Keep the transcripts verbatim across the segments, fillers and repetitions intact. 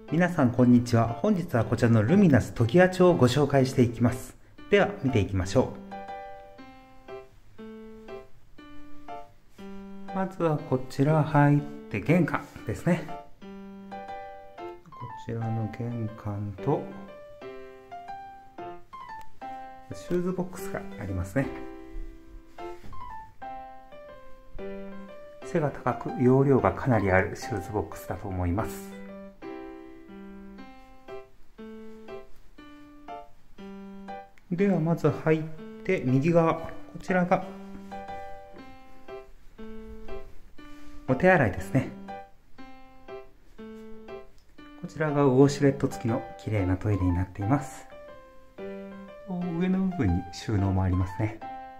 皆さんこんにちは。本日はこちらのルミナストキワ町をご紹介していきます。では見ていきましょう。まずはこちら入って玄関ですね。こちらの玄関とシューズボックスがありますね。背が高く容量がかなりあるシューズボックスだと思います。ではまず入って右側、こちらがお手洗いですね。こちらがウォシュレット付きの綺麗なトイレになっています。上の部分に収納もありますね。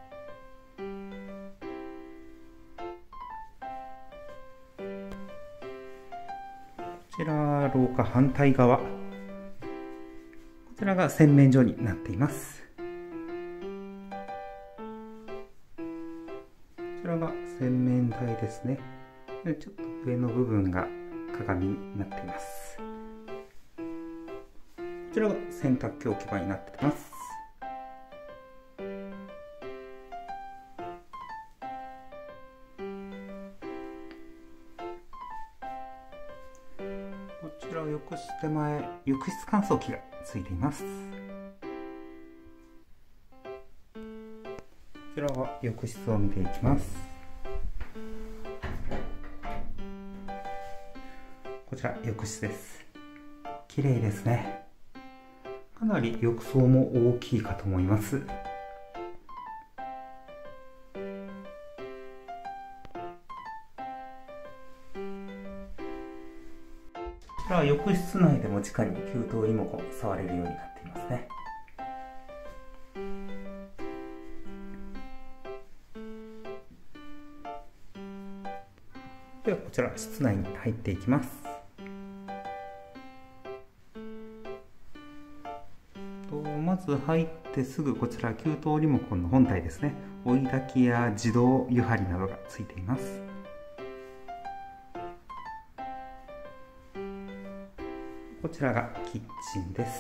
こちら廊下反対側、こちらが洗面所になっています。こちらが洗面台ですね。ちょっと上の部分が鏡になっています。こちらが洗濯機置き場になっています。こちら浴室手前、浴室乾燥機がついています。こちらは浴室を見ていきます。こちら浴室です。綺麗ですね。かなり浴槽も大きいかと思います。こちらは浴室内でも直に給湯リモコンを触れるようになっていますね。ではこちら室内に入っていきます。まず入ってすぐこちら給湯リモコンの本体ですね。追い焚きや自動湯張りなどがついています。こちらがキッチンです。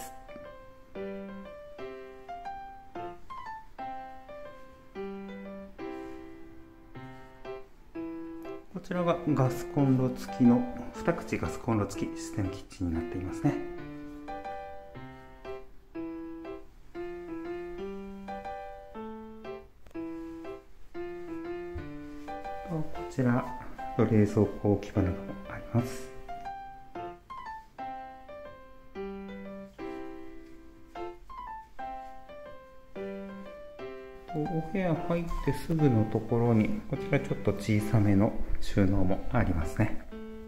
こちらがガスコンロ付きのに口ガスコンロ付きシステムキッチンになっていますね。こちら冷蔵庫置き場などもあります。お部屋入ってすぐのところにこちらちょっと小さめの収納もありますね。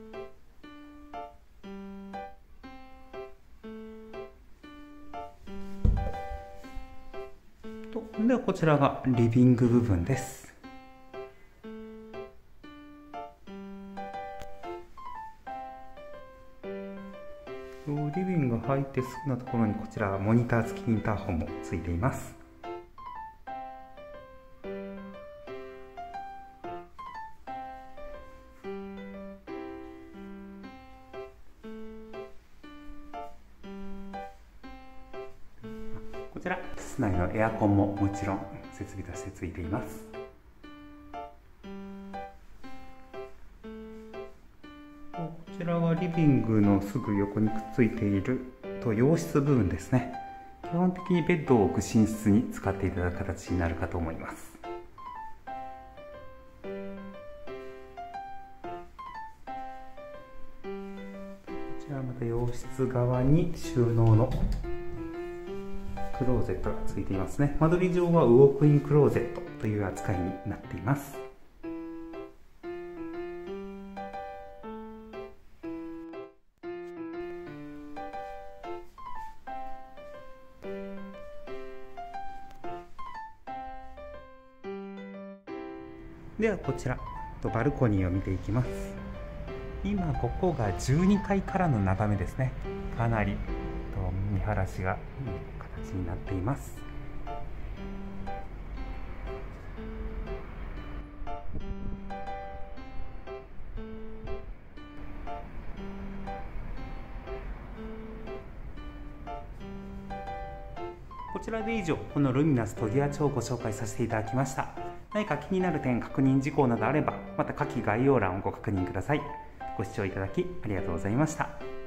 とではこちらがリビング部分です。リビング入ってすぐのところにこちらモニター付きインターホンもついています。こちら室内のエアコンももちろん設備としてついています。こちらはリビングのすぐ横にくっついていると洋室部分ですね。基本的にベッドを置く寝室に使っていただく形になるかと思います。こちらまた洋室側に収納のクローゼットがついていますね。間取り上はウォークインクローゼットという扱いになっています。ではこちらバルコニーを見ていきます。今ここがじゅうにかいからの眺めですね。かなり見晴らしがいい形になっています。 こちらで以上、このルミナストギア帳をご紹介させていただきました。何か気になる点、確認事項などあれば、また下記概要欄をご確認ください。ご視聴いただきありがとうございました。